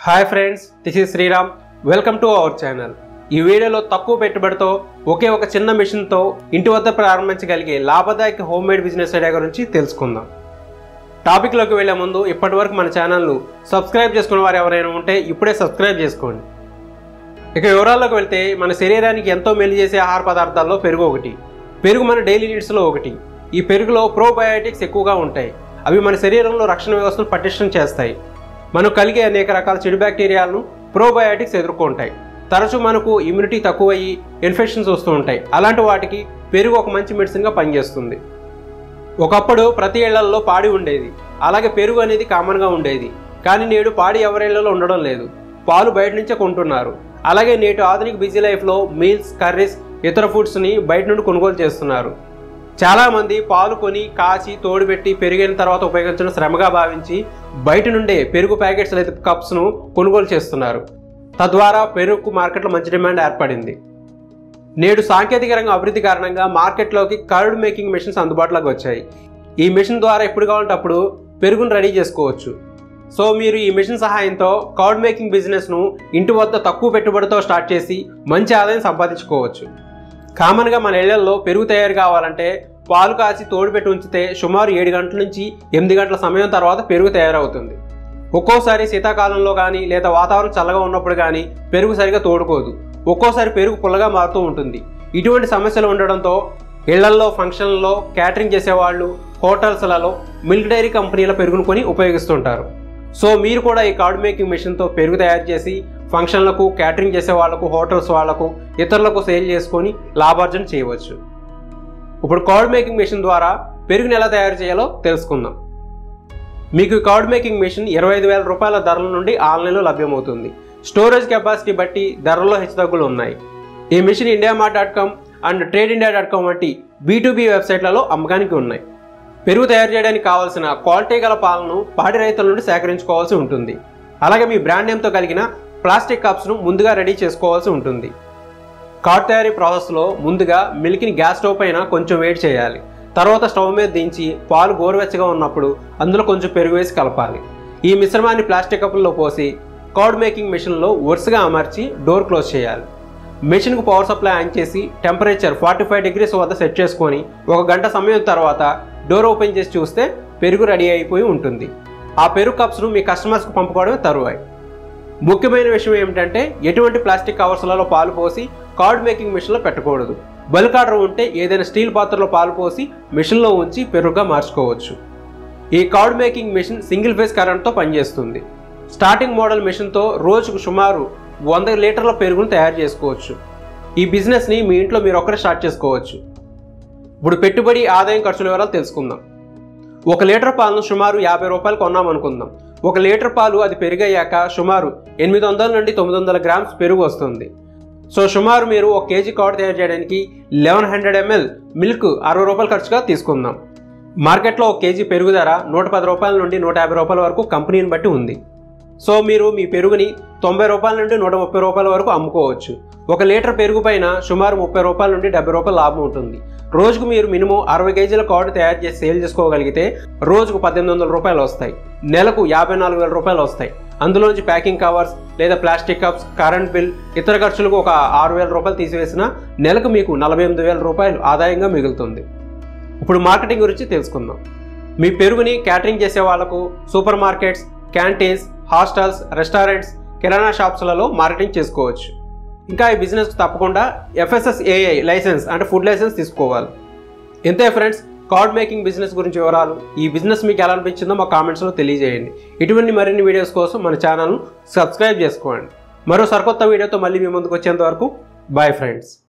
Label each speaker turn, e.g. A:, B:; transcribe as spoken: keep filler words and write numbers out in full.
A: Hi friends, this is Sriram. Welcome to our channel. ఈ వీడియోలో తక్కువ పెట్టుబడితో ఒకే ఒక చిన్న మిషన్తో ఇంటి వద్ద ప్రారంభించగలిగే లాభదాయక హోమ్ మేడ్ బిజినెస్ ఐడియా గురించి తెలుసుకుందాం. టాపిక్లోకి వెళ్లే ముందు ఇప్పటివరకు మన ఛానల్ను సబ్స్క్రైబ్ చేసుకున్న వారు ఎవరైనా ఉంటే ఇప్పుడే సబ్స్క్రైబ్ చేసుకోండి. ఇక వివరాల్లోకి వెళ్తే, మన శరీరానికి ఎంతో మేలు చేసే ఆహార పదార్థాల్లో పెరుగు ఒకటి. పెరుగు మన డైలీ నీడ్స్లో ఒకటి. ఈ పెరుగులో ప్రోబయాటిక్స్ ఎక్కువగా ఉంటాయి. అవి మన శరీరంలో రక్షణ వ్యవస్థను పటిష్టం చేస్తాయి. మనకు కలిగే అనేక రకాల చెడు బ్యాక్టీరియాలను ప్రోబయాటిక్స్ ఎదుర్కొంటాయి. తరచూ మనకు ఇమ్యూనిటీ తక్కువయ్యి ఇన్ఫెక్షన్స్ వస్తూ ఉంటాయి. అలాంటి వాటికి పెరుగు ఒక మంచి మెడిసిన్గా పనిచేస్తుంది. ఒకప్పుడు ప్రతి ఇళ్లలో పాడి ఉండేది, అలాగే పెరుగు అనేది కామన్గా ఉండేది. కానీ నేడు పాడి ఎవరి ఇళ్లలో ఉండడం లేదు, పాలు బయట నుంచే కొంటున్నారు. అలాగే నేటి ఆధునిక బిజీ లైఫ్లో మీల్స్, కర్రీస్, ఇతర ఫుడ్స్ని బయట నుండి కొనుగోలు చేస్తున్నారు. చాలామంది పాలు కొని కాచి తోడుపెట్టి పెరిగిన తర్వాత ఉపయోగించడం శ్రమగా భావించి బయట నుండే పెరుగు ప్యాకెట్స్ లేదా కప్స్ను కొనుగోలు చేస్తున్నారు. తద్వారా పెరుగుకు మార్కెట్లో మంచి డిమాండ్ ఏర్పడింది. నేడు సాంకేతిక రంగం అభివృద్ధి కారణంగా మార్కెట్లోకి కర్డ్ మేకింగ్ మిషన్స్ అందుబాటులోకి వచ్చాయి. ఈ మిషన్ ద్వారా ఎప్పుడు కావాలంటే అప్పుడు పెరుగును రెడీ చేసుకోవచ్చు. సో మీరు ఈ మిషన్ సహాయంతో కర్డ్ మేకింగ్ బిజినెస్ను ఇంటి వద్ద తక్కువ పెట్టుబడితో స్టార్ట్ చేసి మంచి ఆదాయం సంపాదించుకోవచ్చు. కామన్గా మన ఇళ్లలో పెరుగు తయారు కావాలంటే పాలు కాచి తోడుపెట్టి ఉంచితే సుమారు ఏడు గంటల నుంచి ఎనిమిది గంటల సమయం తర్వాత పెరుగు తయారవుతుంది. ఒక్కోసారి శీతాకాలంలో కానీ లేదా వాతావరణం చల్లగా ఉన్నప్పుడు కానీ పెరుగు సరిగా తోడుకోదు. ఒక్కోసారి పెరుగు పుల్లగా మారుతూ ఉంటుంది. ఇటువంటి సమస్యలు ఉండడంతో ఇళ్లల్లో, ఫంక్షన్లలో, క్యాటరింగ్ చేసేవాళ్ళు, హోటల్స్లలో మిల్క్ డైరీ కంపెనీల పెరుగును కొని ఉపయోగిస్తుంటారు. సో మీరు కూడా ఈ కర్డ్ మేకింగ్ మిషన్తో పెరుగు తయారు చేసి ఫంక్షన్లకు, క్యాటరింగ్ చేసే వాళ్లకు, హోటల్స్ వాళ్లకు, ఇతరులకు సేల్ చేసుకొని లాభార్జన చేయవచ్చు. ఇప్పుడు కర్డ్ మేకింగ్ మిషన్ ద్వారా పెరుగుని ఎలా తయారు చేయాలో తెలుసుకుందాం. మీకు ఈ కర్డ్ మేకింగ్ మిషన్ ఇరవై ఐదు వేల రూపాయల ధరల నుండి ఆన్లైన్లో లభ్యమవుతుంది. స్టోరేజ్ కెపాసిటీ బట్టి ధరల్లో హెచ్చుతగ్గులు ఉన్నాయి. ఈ machine India mart dot com and trade India dot com వంటి బీ టు బీ వెబ్సైట్లలో అమ్మకానికి ఉన్నాయి. పెరుగు తయారు చేయడానికి కావాల్సిన క్వాలిటీ గల పాలను పాడి రైతుల నుండి సేకరించుకోవాల్సి ఉంటుంది. అలాగే మీ బ్రాండ్ నేమ్తో కలిగిన ప్లాస్టిక్ కప్స్ను ముందుగా రెడీ చేసుకోవాల్సి ఉంటుంది. కర్డ్ తయారీ ప్రాసెస్లో ముందుగా మిల్క్ని గ్యాస్ స్టవ్ పైన కొంచెం వేడి చేయాలి. తర్వాత స్టవ్ మీద దించి పాలు గోరువెచ్చగా ఉన్నప్పుడు అందులో కొంచెం పెరుగు వేసి కలపాలి. ఈ మిశ్రమాన్ని ప్లాస్టిక్ కప్పుల్లో పోసి కర్డ్ మేకింగ్ మిషన్లో వరుసగా అమర్చి డోర్ క్లోజ్ చేయాలి. మెషిన్కు పవర్ సప్లై ఆన్ చేసి టెంపరేచర్ ఫార్టీ ఫైవ్ డిగ్రీస్ వద్ద సెట్ చేసుకొని ఒక గంట సమయం తర్వాత డోర్ ఓపెన్ చేసి చూస్తే పెరుగు రెడీ అయిపోయి ఉంటుంది. ఆ పెరుగు కప్స్ను మీ కస్టమర్స్కు పంపుకోవడమే తరువాయి. ముఖ్యమైన విషయం ఏమిటంటే, ఎటువంటి ప్లాస్టిక్ కవర్స్లలో పాలు పోసి కర్డ్ మేకింగ్ మిషన్లో పెట్టకూడదు. బల్క్ ఆర్డర్ ఉంటే ఏదైనా స్టీల్ పాత్రలో పాలు పోసి మిషన్లో ఉంచి పెరుగుగా మార్చుకోవచ్చు. ఈ curd making machine single phase కరెంట్తో పనిచేస్తుంది. స్టార్టింగ్ మోడల్ మిషన్తో రోజుకు సుమారు వంద లీటర్ల పెరుగును తయారు చేసుకోవచ్చు. ఈ బిజినెస్ని మీ ఇంట్లో మీరు ఒక్కరే స్టార్ట్ చేసుకోవచ్చు. ఇప్పుడు పెట్టుబడి, ఆదాయం, ఖర్చుల వివరాలు తెలుసుకుందాం. ఒక లీటర్ పాలను సుమారు యాభై రూపాయలు కొన్నాం అనుకుందాం. ఒక లీటర్ పాలు అది పెరుగయ్యాక సుమారు ఎనిమిది వందల నుండి తొమ్మిది వందల గ్రామ్స్ పెరుగు వస్తుంది. సో సుమారు మీరు ఒక కేజీ కర్డ్ తయారు చేయడానికి లెవెన్ హండ్రెడ్ ఎంఎల్ మిల్క్ అరవై రూపాయలు ఖర్చుగా తీసుకుందాం. మార్కెట్లో ఒక కేజీ పెరుగు ధర నూట పది రూపాయల నుండి నూట యాభై రూపాయల వరకు కంపెనీని బట్టి ఉంది. సో మీరు మీ పెరుగుని తొంభై రూపాయల నుండి నూట ముప్పై రూపాయల వరకు అమ్ముకోవచ్చు. ఒక లీటర్ పెరుగు పైన సుమారు ముప్పై రూపాయల నుండి డెబ్బై రూపాయల లాభం ఉంటుంది. రోజుకు మీరు మినిమం అరవై కేజీల కర్డ్ తయారు చేసి సేల్ చేసుకోగలిగితే రోజుకు పద్దెనిమిది వందల రూపాయలు వస్తాయి. నెలకు యాభై నాలుగు వేల రూపాయలు వస్తాయి. అందులోంచి ప్యాకింగ్ కవర్స్ లేదా ప్లాస్టిక్ కప్స్, కరెంట్ బిల్, ఇతర ఖర్చులకు ఒక ఆరు వేల రూపాయలు తీసివేసిన నెలకు మీకు నలభై ఎనిమిది వేల రూపాయలు ఆదాయంగా మిగులుతుంది. ఇప్పుడు మార్కెటింగ్ గురించి తెలుసుకుందాం. మీ పెరుగుని క్యాటరింగ్ చేసే వాళ్లకు super markets, canteens, hostels, restaurants, కిరాణా షాప్స్లలో మార్కెటింగ్ చేసుకోవచ్చు. ఇంకా ఈ బిజినెస్కి తప్పకుండా F S S A I license అంటే ఫుడ్ లైసెన్స్ తీసుకోవాలి. ఇంతే ఫ్రెండ్స్, కర్డ్ మేకింగ్ బిజినెస్ గురించి వివరాలు. ఈ బిజినెస్ మీకు ఎలా అనిపించిందో మా కామెంట్స్లో తెలియజేయండి. ఇటువంటి మరిన్ని వీడియోస్ కోసం మన ఛానల్ను సబ్స్క్రైబ్ చేసుకోండి. మరో సరికొత్త వీడియోతో మళ్ళీ మీ ముందుకు వచ్చేంత వరకు బాయ్ ఫ్రెండ్స్.